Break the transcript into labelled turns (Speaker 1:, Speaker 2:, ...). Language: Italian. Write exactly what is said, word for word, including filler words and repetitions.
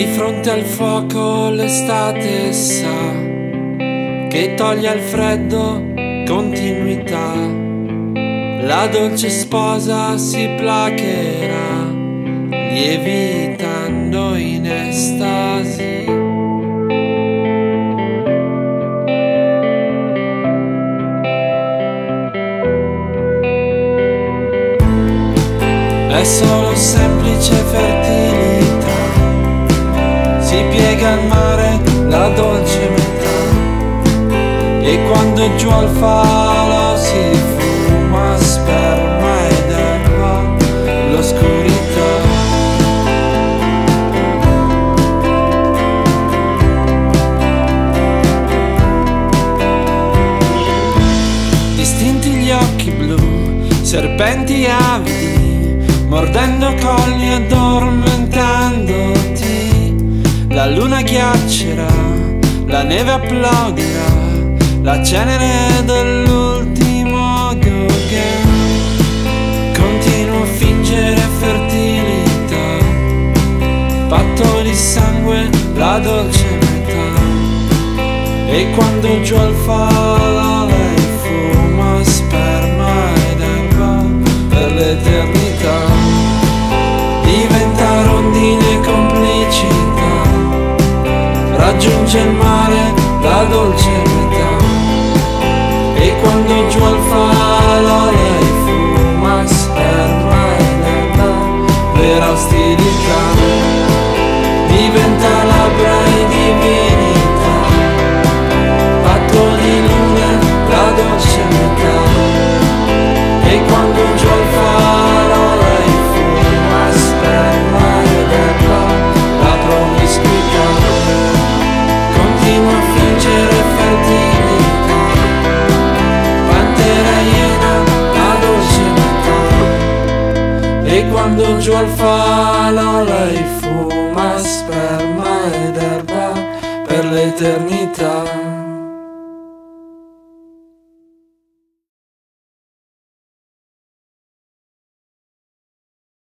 Speaker 1: Di fronte al fuoco l'estate sa che toglie al freddo continuità. La dolce sposa si placherà lievitando in estasi. È solo semplice fertilità, si piega al mare la dolce metà, e quando è giù al falo si fuma sperma ed erba l'oscurità. Distinti gli occhi blu, serpenti avidi, mordendo colli, addormentandoti. La luna ghiaccerà, la neve applaudirà, la cenere dell'ultimo Gauguin. Continuo a fingere fertilità, patto di sangue, la dolce metà. E quando giù al falo lei fuma sperma ed erba per l'eternità. Diventa rondine complicità, raggiunge il mare la dolce metà, e quando giù al falo lei fuma sperma ed erba vera ostilità. Diventa labbra e divinità, patto di lune la dolce metà, e quando giù al falo lei fuma sperma ed erba la promiscuità. Continua a fingere fertilità, pantera iena la dolce metà, e quando giù al falo lei fuma sperma ed erba per l'eternità.